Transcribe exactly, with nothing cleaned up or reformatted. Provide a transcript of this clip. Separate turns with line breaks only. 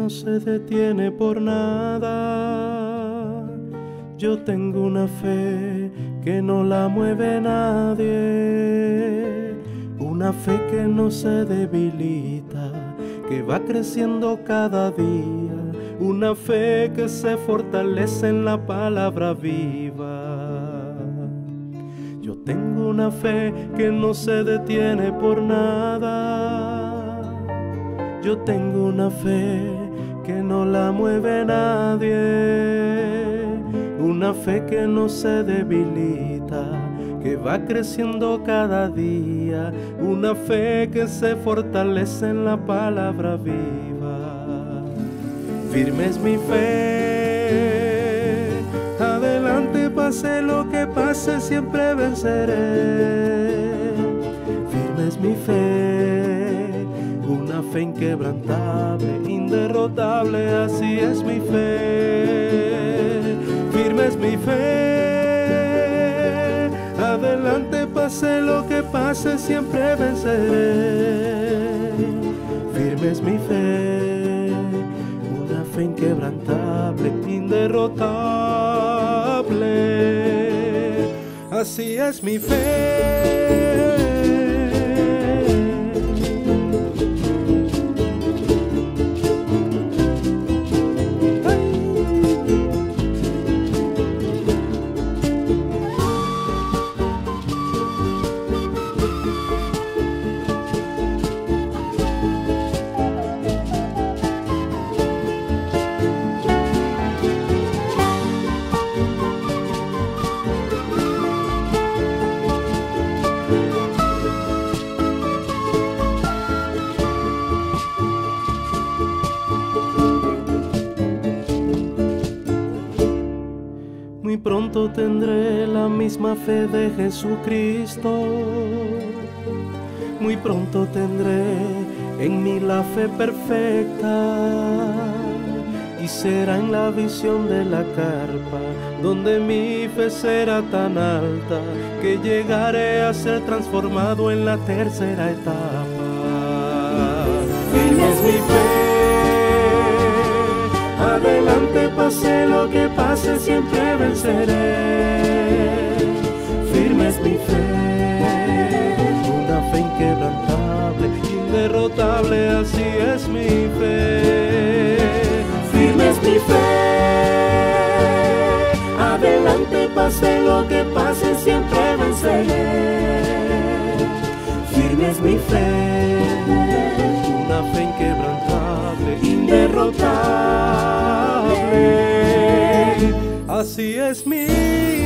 no se detiene por nada. Yo tengo una fe que no la mueve nadie, una fe que no se debilita, que va creciendo cada día, una fe que se fortalece en la palabra viva. Yo tengo una fe que no se detiene por nada. Yo tengo una fe que no la mueve nadie, una fe que no se debilita, que va creciendo cada día, una fe que se fortalece en la palabra viva. Firme es mi fe, adelante pase lo que pase, siempre venceré. Firme es mi fe, una fe inquebrantable, inderrotable, así es mi fe. Firme es mi fe, adelante pase lo que pase, siempre venceré. Firme es mi fe, una fe inquebrantable, inderrotable, así es mi fe. Muy pronto tendré la misma fe de Jesucristo. Muy pronto tendré en mí la fe perfecta. Y será en la visión de la carpa donde mi fe será tan alta que llegaré a ser transformado en la tercera etapa. Firme es mi fe, adelante pase lo que pase, siempre venceré. Firme es mi fe, una fe inquebrantable, inderrotable, así es mi fe. Firme es mi fe, adelante pase lo que pase, siempre venceré. Firme es mi fe, una fe inquebrantable, inderrotable, así es mi